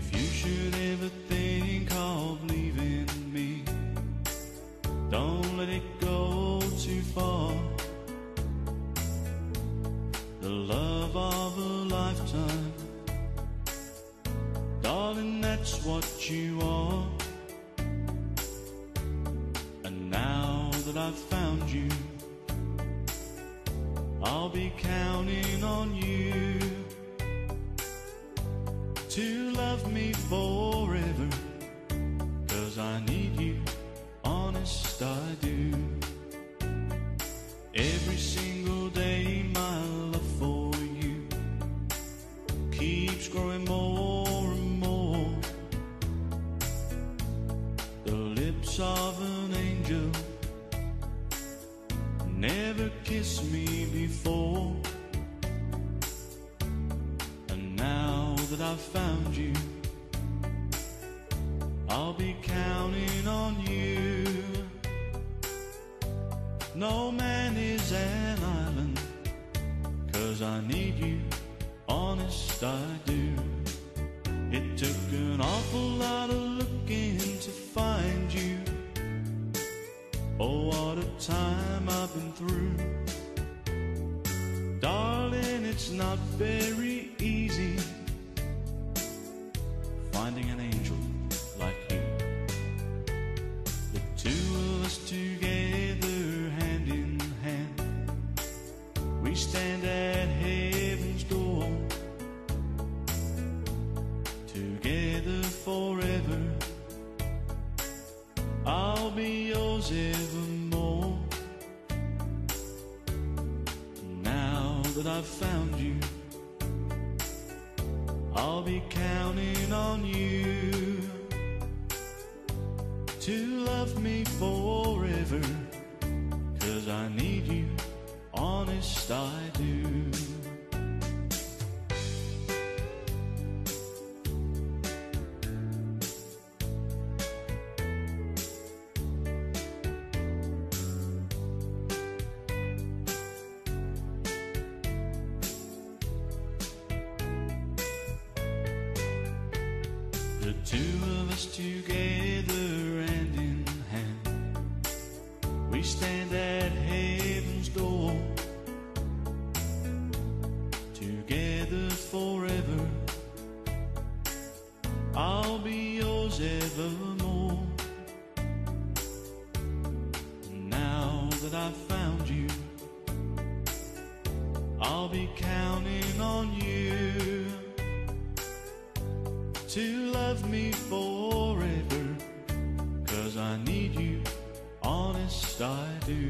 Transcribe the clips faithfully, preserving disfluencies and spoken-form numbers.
If you should ever think of leaving me, don't let it go too far. The love of a lifetime, darling, that's what you are. And now that I've found you, I'll be counting on you to love me forever, 'cause I need you, honest I do. Every single day my love for you keeps growing more and more. The lips of an angel never kissed me before. And now that I've found you, I'll be counting on you. No man is an island, 'cause I need you, honest I do. It took an awful lot of looking to find you. Oh, what a time I've been through. Darling, it's not very easy finding an angel like you. The two of us together, hand in hand, we stand at heaven's door. Together forever, I'll be yours evermore. Now that I've found you, I'll be counting on you to love me forever, 'cause I need you, honest I do. The two of us together, hand in hand, we stand at heaven's door. Together forever, I'll be yours evermore. Now that I've found you, I'll be counting on you to love me forever, 'cause I need you, honest I do.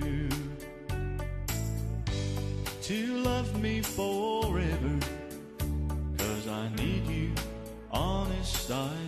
To love me forever, 'cause I need you, honest I